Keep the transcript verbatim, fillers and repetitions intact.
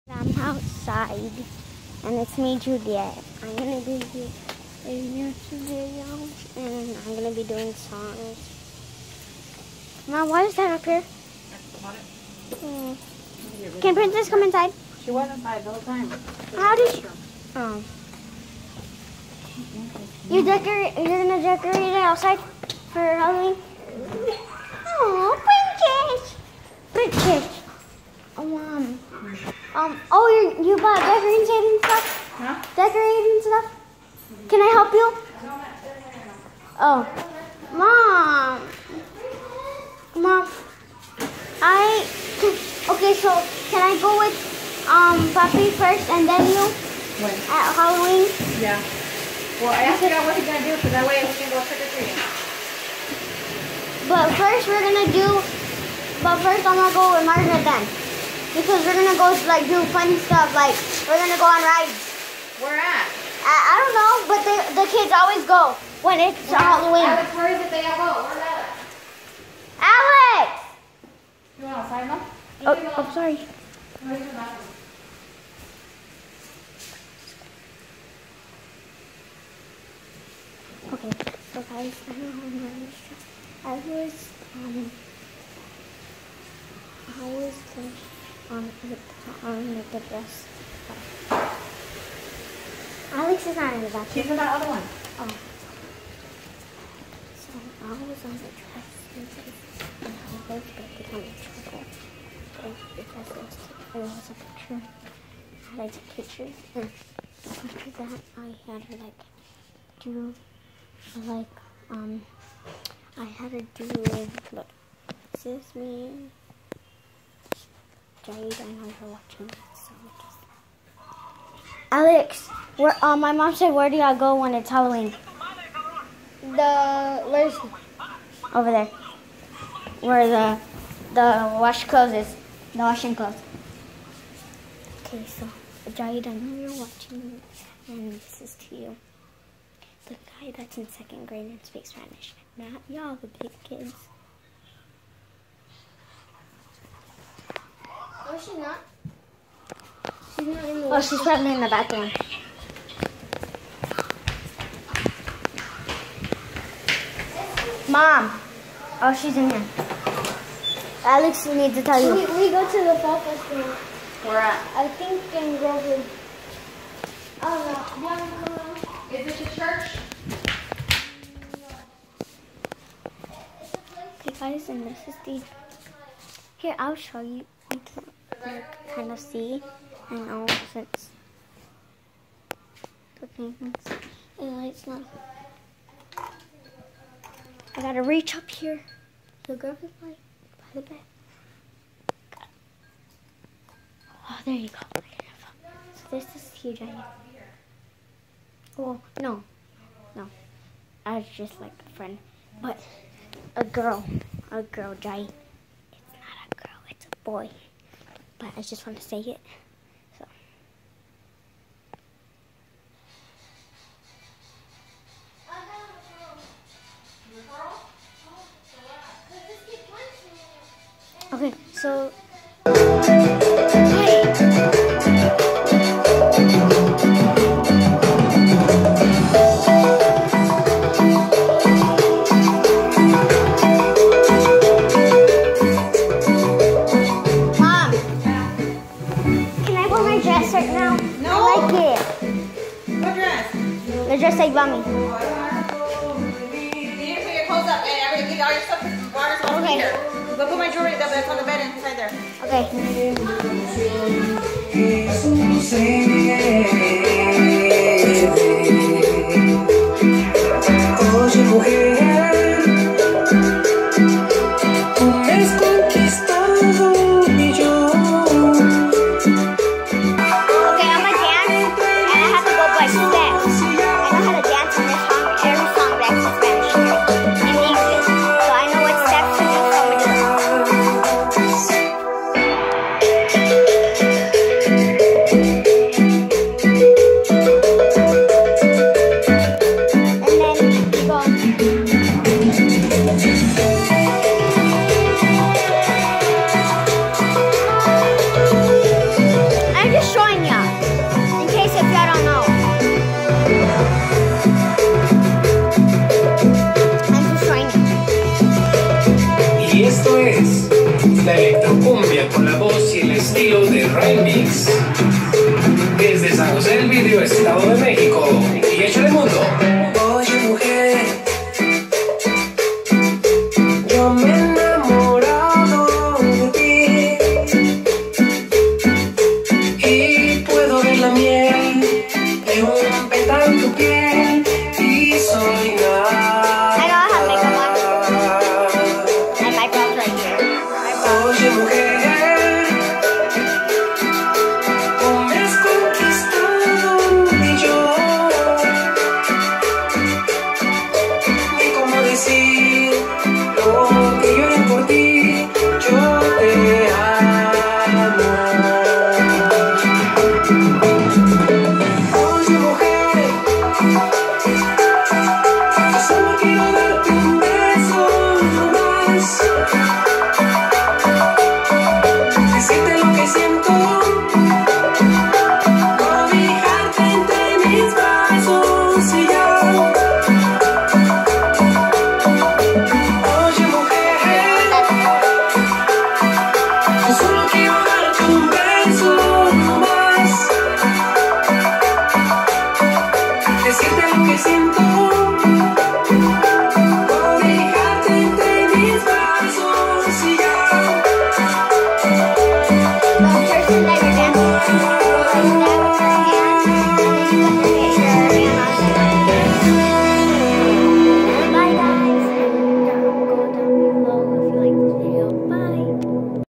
I'm outside, and it's me, Juliet. I'm gonna be doing a YouTube video, and I'm gonna be doing songs. Mom, why is that up here? Hmm. Can Princess come inside? She was inside the whole time. How did she? Oh. You decorate? You're gonna decorate it outside for Halloween? Oh, Princess! Princess! Oh, Mom. Um. Oh, you you bought decorating and stuff? Huh? Decorating stuff? Can I help you? Oh, Mom. Mom. I. Okay, so can I go with um Papi first and then you? When? At Halloween? Yeah. Well, I asked her what he's gonna do, so that way we can go trick or treating. But first we're gonna do. But first I'm gonna go with Margaret then. Because we're gonna go like do funny stuff, like we're gonna go on rides. Where at? I, I don't know, but they, the kids always go when it's Where? Halloween. Alex, where is it they all go? Where's Alex? Alex! You want to sign them? Oh, oh, sorry. Where's your bathroom? Okay, so guys, I don't know how I was, um, I was on the, on the dress. Alex is not in the bathroom. She's in that other one. Oh. So I was on the dress and I was back on the trouble. Because it was, it was a picture. I had to take pictures. And after that, I had to like do like um I had to do look. This is me. Jade, I know you're watching this, so just Alex, where um my mom said where do y'all go when it's Halloween? The where's over there. Where the the wash clothes is. The washing clothes. Okay, so Jade, I know you're watching and this is to you. The guy that's in second grade and speaks Spanish. Not y'all, the big kids. No, she's not. She's not in the Oh, she's probably in the bathroom. Mom. Oh, she's in here. Alex needs to tell you. We, we go to the fall festival. Where at? I think in Groveland. I don't know. Do you want to come around? Is it the church? Hey guys, and this is the. Here, I'll show you. You can like, kind of see. I know since the things. The light's not. I gotta reach up here. The Groveland light by the bed. Oh, there you go. So this is huge. Well, no, no. I was just like a friend, but a girl, a girl, Jai. It's not a girl, it's a boy. But I just want to say it. So. Okay, so. Just like mommy. You need to put your clothes up and everything. Get all your stuff. Water's all Okay. here. Go put my jewelry up that's on the bed inside there. Okay. Remix. Desde San José del Vidrio, Estado de México. Y échale mundo. Oye, mujer, yo me he enamorado de ti y puedo ver la miel de un pétalo en tu piel y soy nada. I don't have makeup on. And my brows right here. Oye, mujer, tú me has conquistado y yo ni cómo decir lo que lloro por ti. Yo te amo. Oye, mujer, yo solo quiero darte un beso nomás, decirte lo que siento, cobijarte entre mis brazos y ya. Oye, mujer, yo solo quiero darte un beso nomás, decirte lo que siento.